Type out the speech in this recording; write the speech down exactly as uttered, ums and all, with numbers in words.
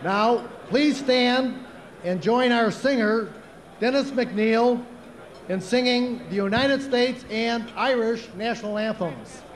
Now, please stand and join our singer, Dennis McNeil, in singing the United States and Irish national anthems.